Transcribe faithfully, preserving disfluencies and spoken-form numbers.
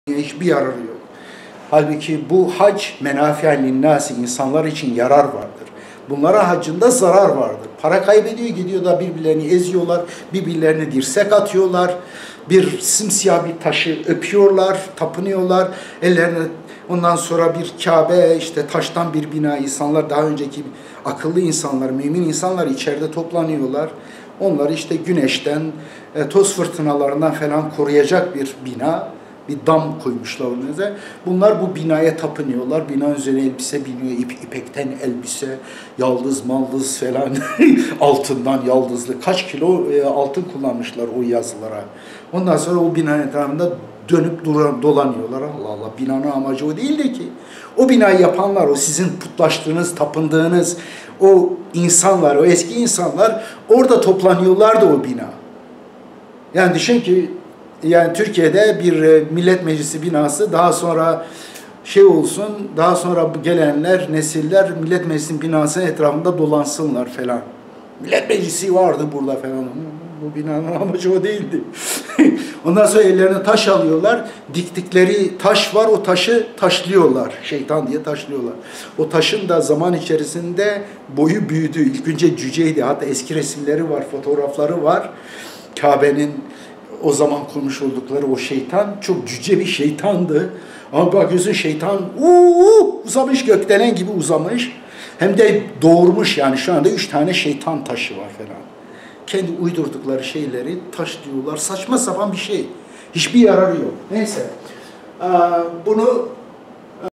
hiçbir yararı yok. Halbuki bu hac menafi'en linnâsi, insanlar için yarar vardır. Bunlara haccında zarar vardır. Para kaybediyor, gidiyor da birbirlerini eziyorlar, birbirlerine dirsek atıyorlar, bir simsiyah bir taşı öpüyorlar, tapınıyorlar, ellerine ondan sonra bir Kabe, işte taştan bir bina, insanlar daha önceki akıllı insanlar, mümin insanlar içeride toplanıyorlar. Onlar işte güneşten, toz fırtınalarından falan koruyacak bir bina, bir dam koymuşlar önüne. Bunlar bu binaya tapınıyorlar. Bina üzerine elbise biniyor, ip, ipekten elbise, yaldız maldız falan, altından yaldızlı. Kaç kilo e, altın kullanmışlar o yazılara. Ondan sonra o binanın etrafında dönüp duran, dolanıyorlar. Allah Allah, binanın amacı o değildi ki. O binayı yapanlar, o sizin putlaştığınız, tapındığınız o insanlar, o eski insanlar orada toplanıyorlardı o bina. Yani düşün ki, yani Türkiye'de bir millet meclisi binası daha sonra şey olsun, daha sonra gelenler, nesiller millet meclisi binasının etrafında dolansınlar falan. Millet meclisi vardı burada falan. Bu binanın amacı o değildi. Ondan sonra ellerine taş alıyorlar. Diktikleri taş var, o taşı taşlıyorlar. Şeytan diye taşlıyorlar. O taşın da zaman içerisinde boyu büyüdü. İlk önce cüceydi. Hatta eski resimleri var, fotoğrafları var. Kabe'nin o zaman kurmuş oldukları o şeytan çok cüce bir şeytandı. Ama bakıyorsun şeytan uuu, uzamış, gökdelen gibi uzamış. Hem de doğurmuş, yani şu anda üç tane şeytan taşı var falan. Kendi uydurdukları şeyleri taş diyorlar. Saçma sapan bir şey. Hiçbir yararı yok. Neyse. Bunu